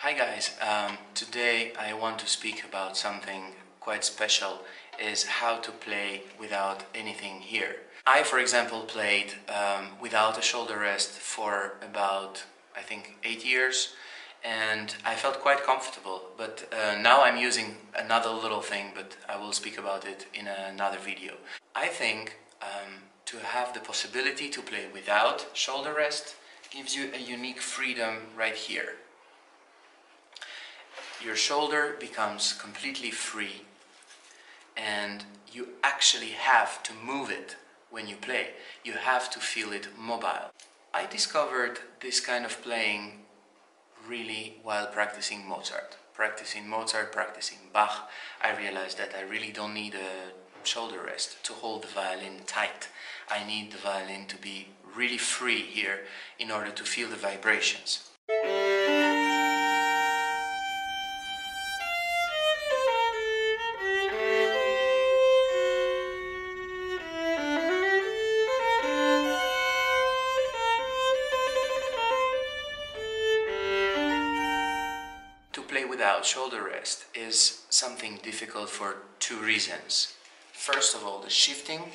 Hi guys, today I want to speak about something quite special, is how to play without anything here. I, for example, played without a shoulder rest for about, I think, 8 years, and I felt quite comfortable, but now I'm using another little thing, but I will speak about it in another video. I think to have the possibility to play without shoulder rest gives you a unique freedom right here. Your shoulder becomes completely free and you actually have to move it when you play. You have to feel it mobile. I discovered this kind of playing really while practicing Mozart. Practicing Bach, I realized that I really don't need a shoulder rest to hold the violin tight. I need the violin to be really free here in order to feel the vibrations. Without shoulder rest is something difficult for two reasons. First of all, the shifting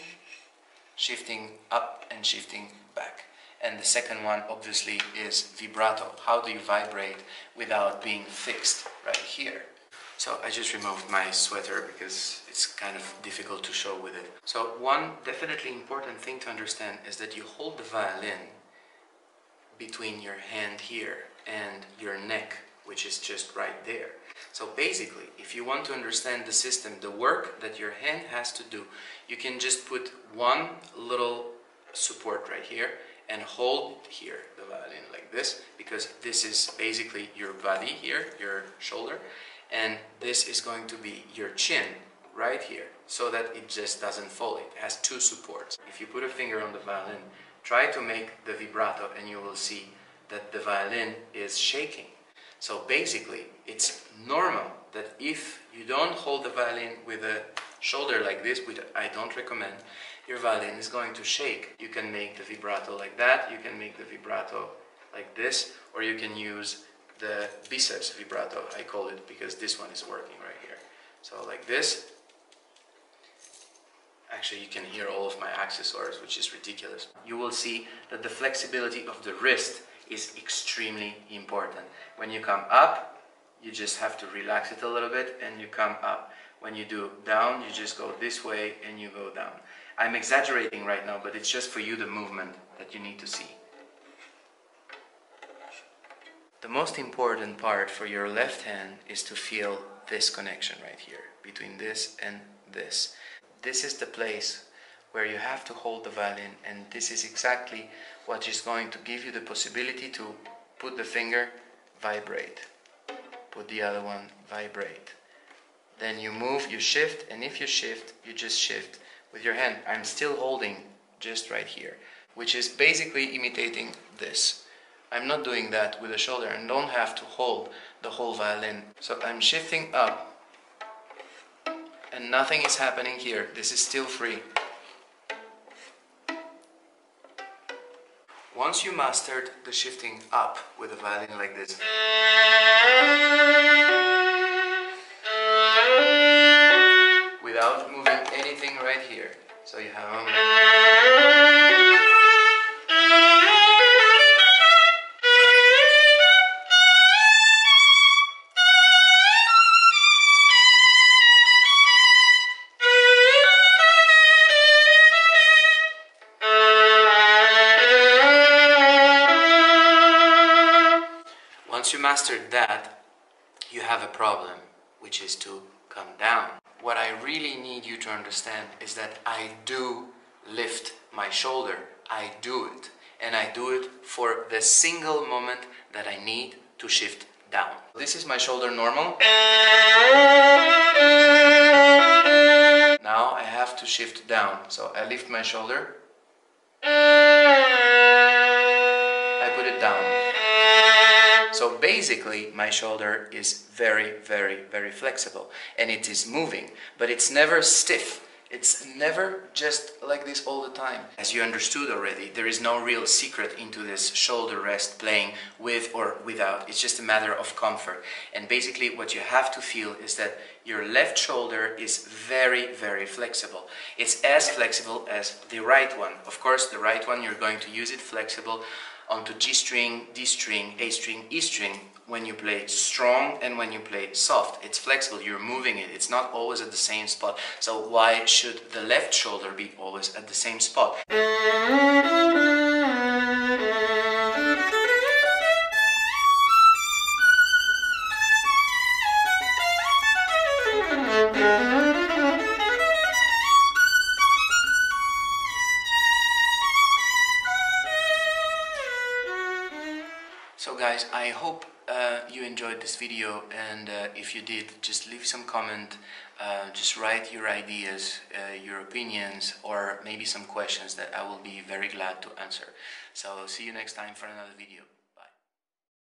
up and shifting back. And the second one obviously is vibrato. How do you vibrate without being fixed right here? So I just removed my sweater because it's kind of difficult to show with it. So one definitely important thing to understand is that you hold the violin between your hand here and your neck, which is just right there. So basically, if you want to understand the system, the work that your hand has to do, you can just put one little support right here and hold here the violin like this, because this is basically your body here, your shoulder, and this is going to be your chin right here, so that it just doesn't fall. It has two supports. If you put a finger on the violin, try to make the vibrato and you will see that the violin is shaking. So basically, it's normal that if you don't hold the violin with a shoulder like this, which I don't recommend, your violin is going to shake. You can make the vibrato like that, you can make the vibrato like this, or you can use the biceps vibrato, I call it, because this one is working right here. So like this. Actually, you can hear all of my accessories, which is ridiculous. You will see that the flexibility of the wrist is extremely important. When you come up, you just have to relax it a little bit and you come up. When you do down, you just go this way and you go down. I'm exaggerating right now, but it's just for you the movement that you need to see. The most important part for your left hand is to feel this connection right here, between this and this. This is the place where you have to hold the violin, and this is exactly what is going to give you the possibility to put the finger, vibrate, put the other one, vibrate. Then you move, you shift, and if you shift, you just shift with your hand. I'm still holding just right here, which is basically imitating this. I'm not doing that with the shoulder and don't have to hold the whole violin. So I'm shifting up and nothing is happening here. This is still free. Once you mastered the shifting up with a violin like this, without moving anything right here, so you have once you mastered that, you have a problem, which is to come down. What I really need you to understand is that I do lift my shoulder. I do it. And I do it for the single moment that I need to shift down. This is my shoulder normal. Now I have to shift down. So I lift my shoulder. I put it down. So basically, my shoulder is very, very, very flexible and it is moving, but it's never stiff. It's never just like this all the time. As you understood already, there is no real secret into this shoulder rest playing with or without. It's just a matter of comfort. And basically what you have to feel is that your left shoulder is very, very flexible. It's as flexible as the right one. Of course, the right one, you're going to use it flexible onto G string, D string, A string, E string, when you play strong and when you play soft. It's flexible, you're moving it, it's not always at the same spot. So why should the left shoulder be always at the same spot? So guys, I hope you enjoyed this video, and if you did, just leave some comment, just write your ideas, your opinions, or maybe some questions that I will be very glad to answer. So see you next time for another video.